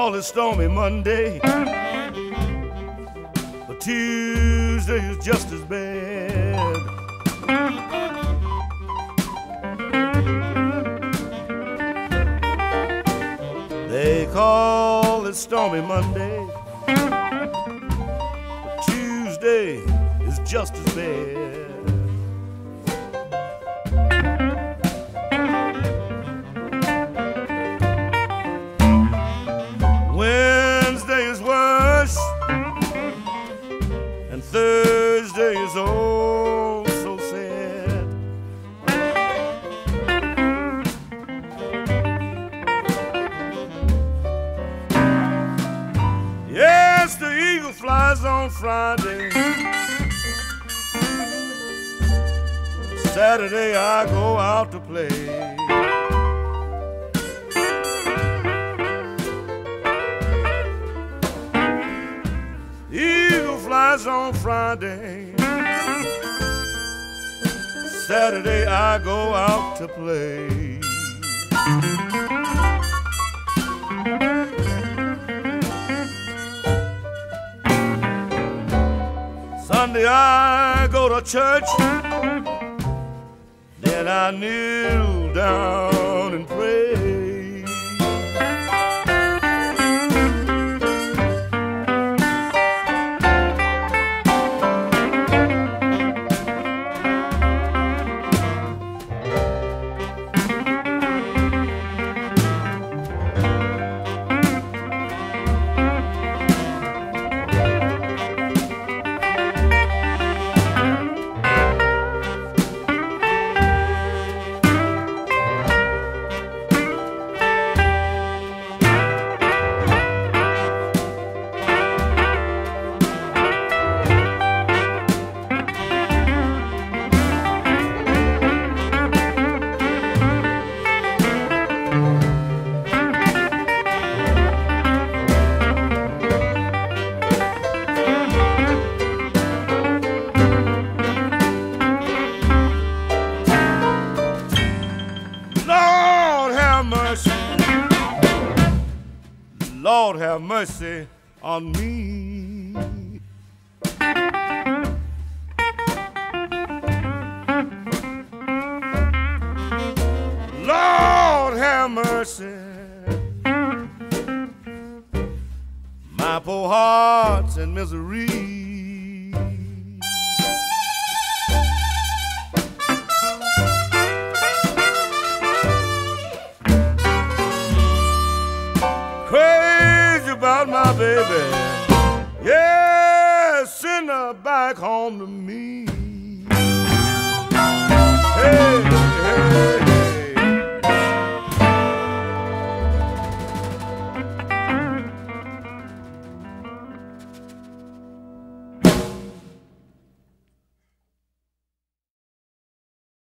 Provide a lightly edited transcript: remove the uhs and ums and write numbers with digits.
call it Stormy Monday, but Tuesday is just as bad. They call it Stormy Monday, but Tuesday is just as bad. Wednesday is worse, and Thursday is oh so sad. Yes, the eagle flies on Friday. Saturday I go out to play. Eagle flies on Friday. Saturday I go out to play. Sunday I go to church, then I kneel down and pray. Lord have mercy on me. Lord have mercy. My poor heart's in misery. About my baby, yeah, send her back home to me. Hey, hey.